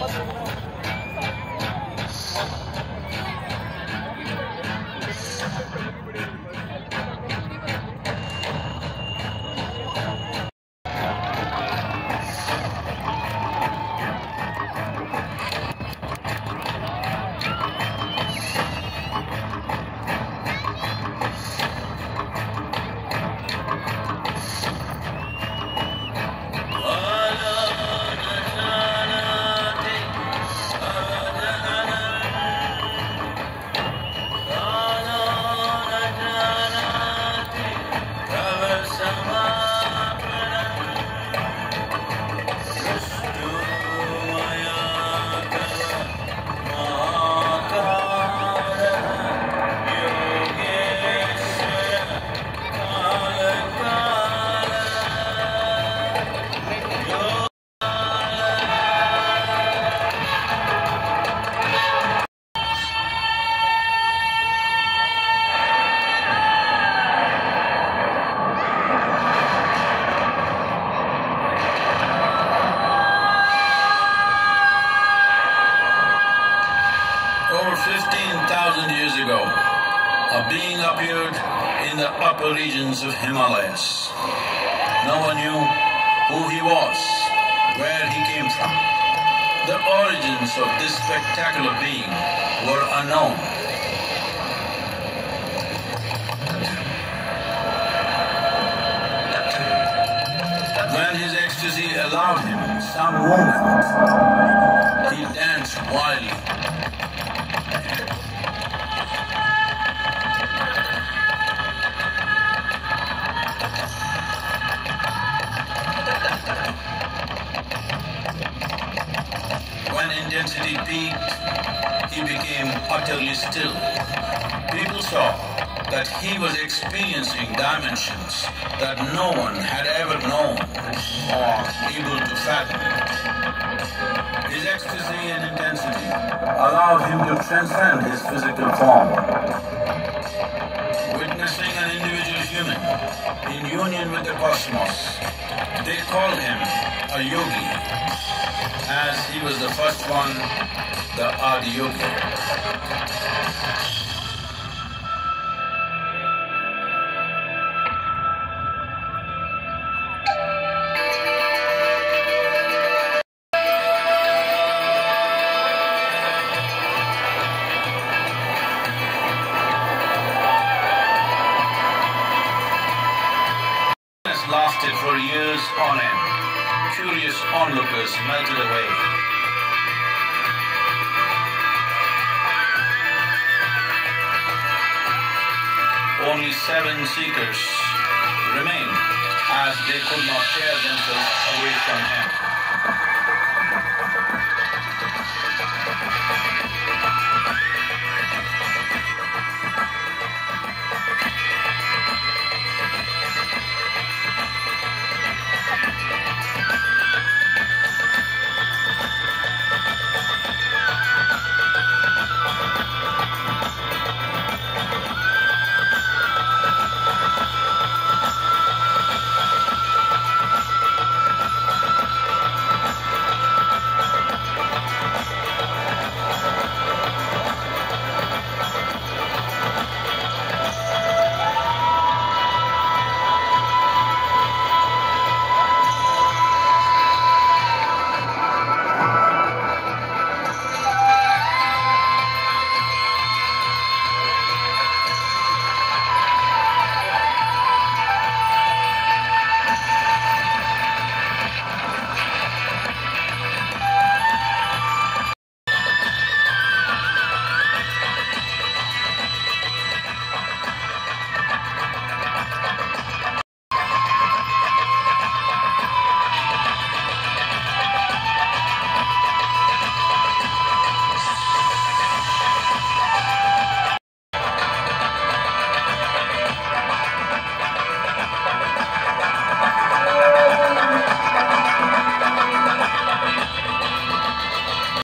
Over 15,000 years ago, a being appeared in the upper regions of Himalayas. No one knew who he was, where he came from. The origins of this spectacular being were unknown. When his ecstasy allowed him some movement, he danced wildly. When intensity peaked, he became utterly still. People saw that he was experiencing dimensions that no one had ever known or able to fathom. His ecstasy and intensity allowed him to transcend his physical form. Witnessing an individual human in union with the cosmos, they called him a yogi, as he was the first one, the Adiyogi. Lasted for years on end. Curious onlookers melted away. Only 7 seekers remained, as they could not tear themselves away from him.